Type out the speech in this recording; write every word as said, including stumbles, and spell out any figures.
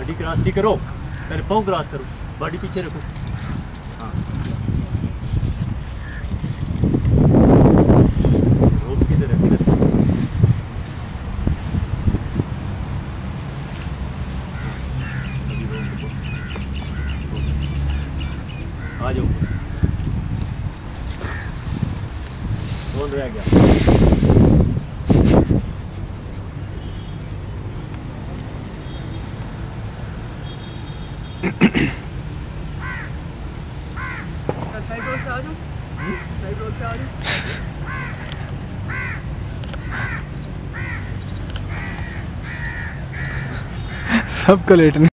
Body cross नहीं करो, पहले पाँव क्रॉस करो, बॉडी पीछे रखो। हाँ रोप किधर है, किधर आ जाओ। कौन रह गया? साइड रोड से आ जाओ, साइड रोड से आ जाओ। सबको लेटने